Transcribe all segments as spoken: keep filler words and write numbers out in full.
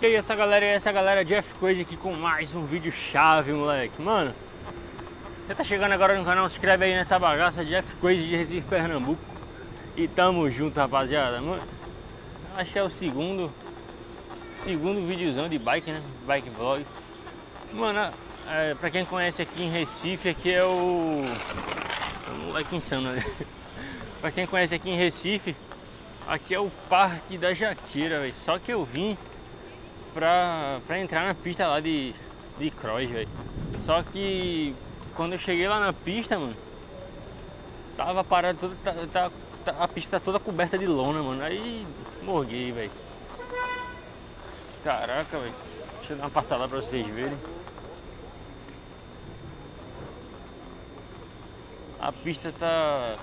E aí essa galera, essa galera Jeff Crazy aqui com mais um vídeo chave, moleque. Mano, você tá chegando agora no canal, se inscreve aí nessa bagaça, Jeff Crazy de Recife, Pernambuco. E tamo junto, rapaziada. Mano, acho que é o segundo Segundo videozão de bike, né? Bike vlog. Mano, é, pra quem conhece aqui em Recife, aqui é o... o moleque insano ali. Pra quem conhece aqui em Recife, aqui é o Parque da Jaqueira, velho. Só que eu vim pra, pra entrar na pista lá de, de cross, velho. Só que quando eu cheguei lá na pista, mano, tava parado toda, tá, tá, tá, a pista tá toda coberta de lona, mano. Aí morguei, velho. Caraca, velho. Deixa eu dar uma passada pra vocês verem. A pista tá...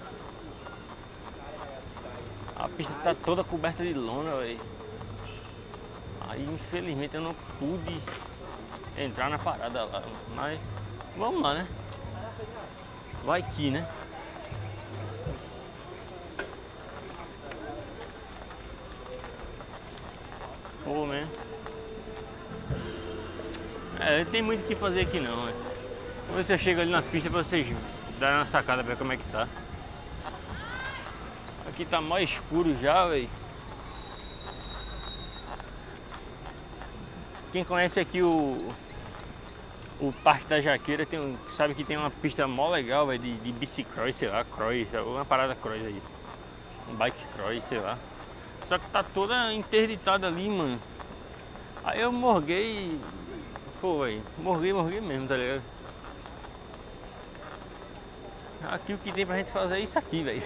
A pista tá toda coberta de lona, velho. Aí infelizmente eu não pude entrar na parada lá, mas vamos lá, né? Vai que, né? Pô, man. É, não tem muito o que fazer aqui não, né? Vamos ver se eu chego ali na pista pra vocês darem uma sacada pra ver como é que tá. Aqui tá mais escuro já, velho. Quem conhece aqui o o Parque da Jaqueira tem um, sabe que tem uma pista mó legal, véio, de, de bicicross, sei lá, cross, uma parada cross aí. Um bike cross, sei lá. Só que tá toda interditada ali, mano. Aí eu morguei. Pô, velho, morguei, morguei mesmo, tá ligado? Aqui o que tem pra gente fazer é isso aqui, velho.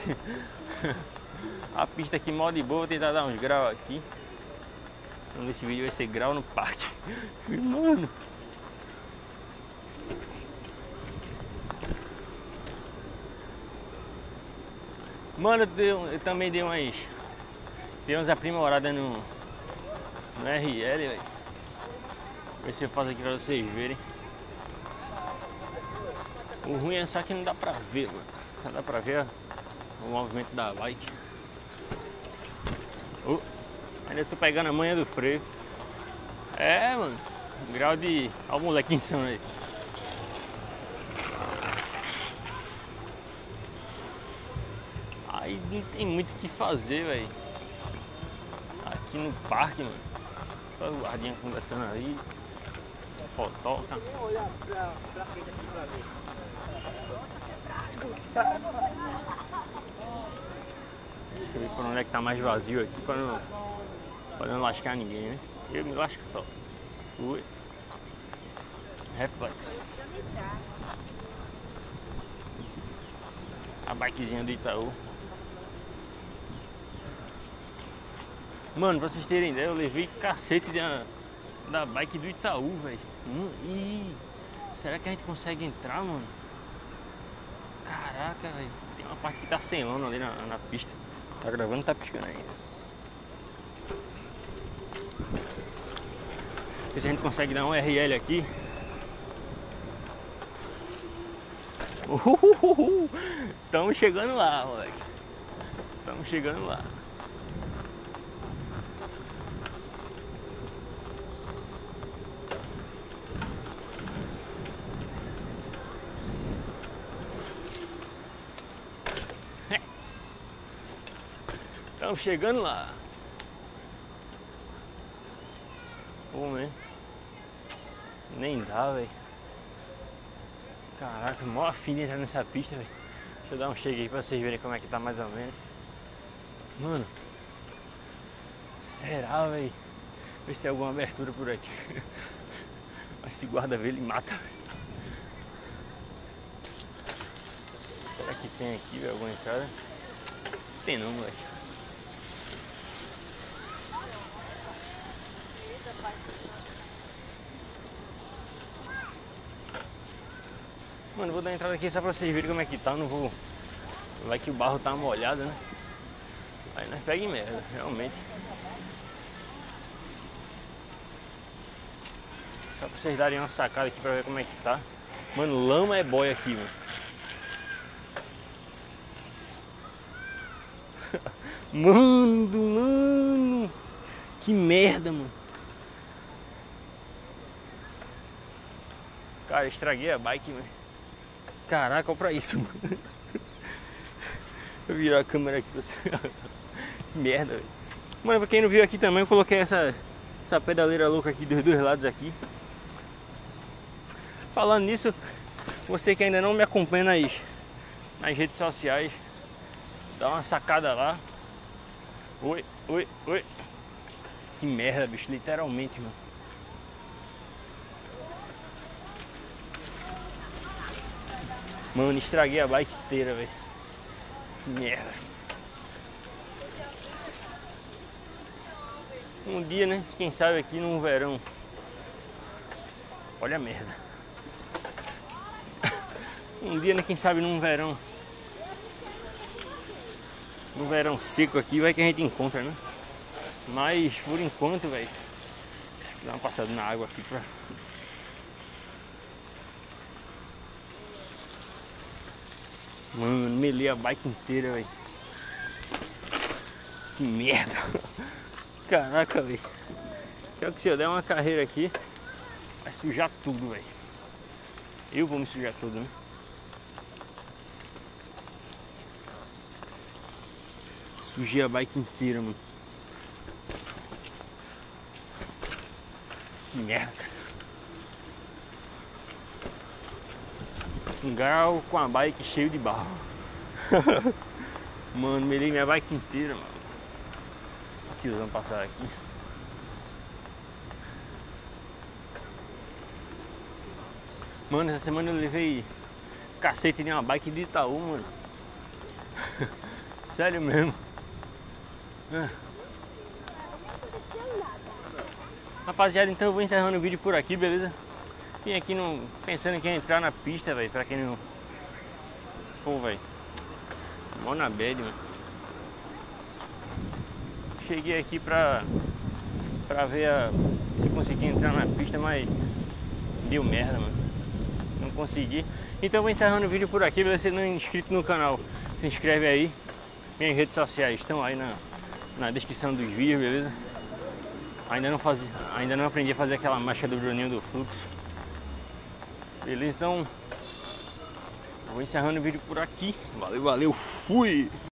A pista aqui mó de boa, vou tentar dar uns graus aqui. Vamos ver se esse vídeo vai ser grau no parque. Mano. Mano, eu, dei, eu também dei umas... Dei umas aprimoradas no... No R L, velho. Ver se eu faço aqui pra vocês verem. O ruim é só que não dá pra ver, mano. Não dá pra ver o movimento da bike. Uh, ainda tô pegando a manha do freio. É, mano. Grau de... Olha o moleque insano aí. Aí não tem muito o que fazer, velho. Aqui no parque, mano. Só o guardinha conversando ali. Fotoca. Vou olhar pra, pra frente aqui pra ver. Deixa eu ver por onde é que tá mais vazio aqui pra não, pra não lascar ninguém, né? Eu me lasco só. Ui. Reflexo. A bikezinha do Itaú. Mano, pra vocês terem ideia, eu levei cacete da, da bike do Itaú, velho. Hum, e será que a gente consegue entrar, mano? Caraca, velho. Tem uma parte que tá sem lona ali na, na pista. Tá gravando, tá piscando ainda. Ver se a gente consegue dar um R L aqui. Uhuhuhu. Tamo chegando lá, moleque. Tamo chegando lá. Estamos chegando lá. Pô, man. Nem dá, velho. Caraca, mó afim de entrar nessa pista, velho. Deixa eu dar um chega aí pra vocês verem como é que tá mais ou menos. Mano. Será, velho? Ver se tem alguma abertura por aqui. Mas se guarda ver, ele mata, velho. Será que tem aqui, velho, alguma entrada? Tem não, moleque. Mano, vou dar entrada aqui só pra vocês verem como é que tá. Não vou... Vai que o barro tá molhado, né? Aí nós pega em merda, realmente. Só pra vocês darem uma sacada aqui pra ver como é que tá. Mano, lama é boia aqui, mano. Mano, mano. Que merda, mano. Cara, estraguei a bike, mano. Caraca, olha pra isso, mano. Vou virar a câmera aqui pra você. Que merda, velho. Mano, pra quem não viu aqui também, eu coloquei essa, essa pedaleira louca aqui dos dois lados aqui. Falando nisso, você que ainda não me acompanha nas, nas redes sociais, dá uma sacada lá. Oi, oi, oi. Que merda, bicho, literalmente, mano. Mano, estraguei a bike inteira, velho. Que merda. Um dia, né? Quem sabe aqui no verão. Olha a merda. Um dia, né? Quem sabe num verão. No verão seco aqui, vai que a gente encontra, né? Mas por enquanto, velho, dá uma passada na água aqui pra. Mano, melei a bike inteira, velho. Que merda. Caraca, velho. Só que se eu der uma carreira aqui, vai sujar tudo, velho. Eu vou me sujar tudo, né? Sujei a bike inteira, mano. Que merda. Um grau com a bike cheio de barro. Mano, melei minha bike inteira, mano. Aqui, vamos passar aqui. Mano, essa semana eu levei cacete de uma bike de Itaú, mano. Sério mesmo. Ah. Rapaziada, então eu vou encerrando o vídeo por aqui, beleza? Vim aqui no, pensando que ia entrar na pista, velho, pra quem não... Pô, velho, mó na bad, mano. Cheguei aqui pra, pra ver a, se consegui entrar na pista, mas deu merda, mano. Não consegui. Então eu vou encerrando o vídeo por aqui, beleza? Se não é inscrito no canal, se inscreve aí. Minhas redes sociais estão aí na, na descrição dos vídeos, beleza? Ainda não, faz, ainda não aprendi a fazer aquela marcha do Bruninho do fluxo. Beleza? Então, vou encerrando o vídeo por aqui. Valeu, valeu, fui!